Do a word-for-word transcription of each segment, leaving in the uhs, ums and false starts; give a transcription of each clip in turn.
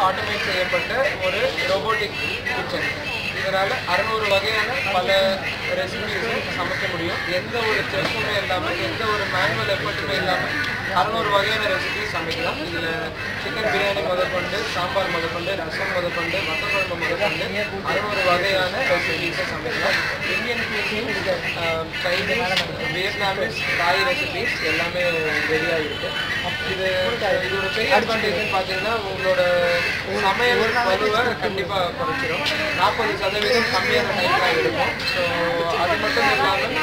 Automate செய்யப்பட்ட ஒரு robotic kitchen. இதனால் அறுநூறு வகையான பல ரெசிபிஸை சமைக்க முடியும். எந்த ஒரு செஃப்புமே இல்லாமல், எந்த ஒரு மேனுவல் எஃபர்ட்டுமே இல்லாமல் அறுநூறு வகையான ரெசிபிஸ் சமைக்கலாம். இதில் சிக்கன் பிரியாணி முதற்கொண்டு, சாம்பார் முதற்கொண்டு, ரசம் முதற்கொண்டு, வத்தக்குழம்பு முதற்கொண்டு அறுநூறு வகையான ரெசிபிஸை சமைக்கலாம். Indian cuisine, Chinese, Vietnamese, Thai recipes எல்லாமே ரெடியாக இருக்குது. இது இதோட பெரிய அட்வான்டேஜ்னு பார்த்தீங்கன்னா உங்களோட சமையல் வலுவை கண்டிப்பாக குறைச்சிடும். நாற்பது சதவீதம் கம்மியான டைம் தான் எடுக்கும். ஸோ அது மட்டும் இல்லாமல்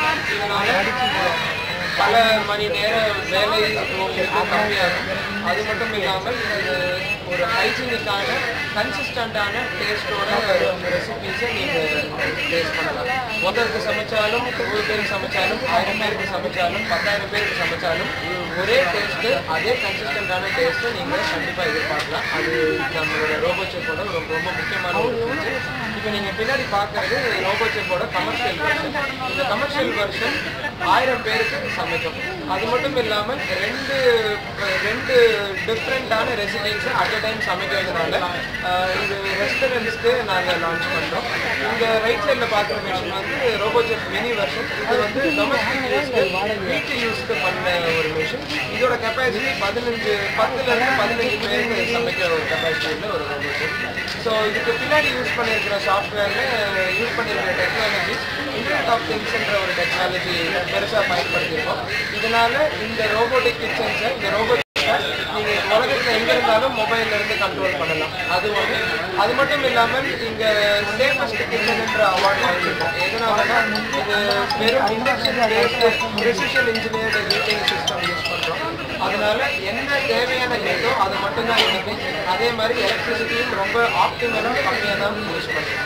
இதனால் பல மணி நேர வேலை உங்களுக்கு கம்மியாகும். அது மட்டும் இல்லாமல் இது ஒரு ஹைஜீனிக்கான கன்சிஸ்டண்ட்டான டேஸ்ட்டோட ரெசிபீஸை நீங்கள் டேஸ்ட் பண்ணலாம். ஒருத்தருக்கு சமைச்சாலும், நூறு பேருக்கு சமைச்சாலும், ஆயிரம் பேருக்கு சமைச்சாலும், பத்தாயிரம் பேருக்கு சமைச்சாலும் ஒரே டேஸ்ட்டு, அதே கன்சிஸ்டண்ட்டான டேஸ்ட்டை நீங்கள் கண்டிப்பாக எதிர்பார்க்கலாம். அது நம்மளோட ரோபோ செஃப்போட ரொம்ப ரொம்ப முக்கியமான ஒரு ஃபீச்சர். இப்போ நீங்கள் பின்னாடி பார்க்குறது ரோபோ செஃப்போட கமர்ஷியல் வெர்ஷன். இந்த கமர்ஷியல் வெர்ஷன் ஆயிரம் பேருக்கு சமைக்கும். அது மட்டும் இல்லாமல் ரெண்டு ரெண்டு டிஃப்ரெண்ட்டான ரெசிபிஸை அட் அ டைம் சமைக்கிறதுனால இது ரெஸ்டாரண்ட்ஸ்க்கு நாங்கள் லான்ச் பண்ணுறோம். இந்த ரைட் சைடில் பார்க்குற மிஷின் வந்து ரோபோ செஃப் மினி வெர்ஷன். இது வந்து டொமஸ்டிக் யூஸ்க்கு, வீட்டு யூஸ்க்கு பண்ண ஒரு மிஷின். இதோட கெப்பாசிட்டி பதினஞ்சு பத்துலேருந்து பதினஞ்சு பேருக்கு சமைக்கிற ஒரு கெப்பாசிட்டி உள்ள ஒரு ரோபோ செஃப். ஸோ இதுக்கு பின்னாடி யூஸ் பண்ணியிருக்கிற சாஃப்ட்வேரில் யூஸ் பண்ணியிருக்கிற டெக்னாலஜி இன்டர்நெட் ஆஃப் திங்ஸ்ன்ற ஒரு டெக்னாலஜி பெருசாக பயன்படுத்தியிருக்கோம். இதனால் இந்த ரோபோட்டிக் கிச்சன்ஸை, இந்த ரோபோ நீங்கள் உலகத்தில் எங்கே இருந்தாலும் மொபைல்லேருந்து கண்ட்ரோல் பண்ணலாம். அது ஒன்று. அது மட்டும் இல்லாமல் இங்கே சேஃபஸ்ட் கிச்சன்ன்ற அவார்டு வாங்கியிருக்கோம். எதனாலனா இது வெறும் induction based precision engineered heating system use பண்ணுறோம். அதனால் என்ன தேவையான ஹீட்டோ அதை மட்டும்தான் இருக்கு. அதே மாதிரி எலக்ட்ரிசிட்டியும் ரொம்ப ஆப்டிமலாக கம்மியாக தான் யூஸ் பண்ணுறோம்.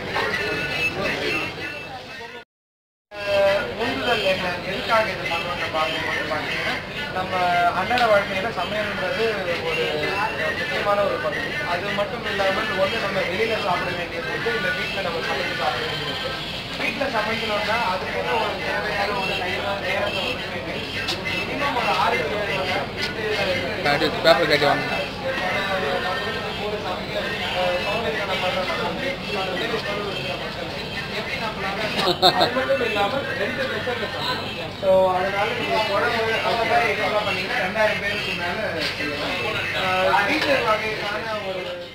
உந்துதல் என்ன, எதுக்காக இது பண்ணுறோம்னு பார்க்கும்போது பார்த்தீங்கன்னா நம்ம அன்றாட வாழ்க்கையில் சமையல்ன்றது ஒரு முக்கியமான ஒரு பகுதி. அது மட்டும் இல்லாமல் ஒன்று நம்ம வெளியில் சாப்பிட வேண்டியது இருக்குது, இல்லை வீட்டில் நம்ம சமைச்சு சாப்பிட வேண்டியது இருக்குது. வீட்டில் சமைக்கணும்னா அதுக்கு என்ன ஒரு தேவையான ஒரு நேரம் நேரத்தை ஒதுக்கி மினிமம் ஒரு ஆறு ஏழு மணி நேரம் வீட்டில் ஒரு சமைக்க சோம்பேறித்தனம் அது மட்டும் இல்லாமல் ரெண்டு ரிசல்ட். ஸோ அதனால நீங்கள் குழம்பு அந்த மாதிரி இதெல்லாம் பண்ணீங்கன்னா ரெண்டாயிரம் பேருக்கு மேலே செய்யலாம். வீட்டு வகைக்கான ஒரு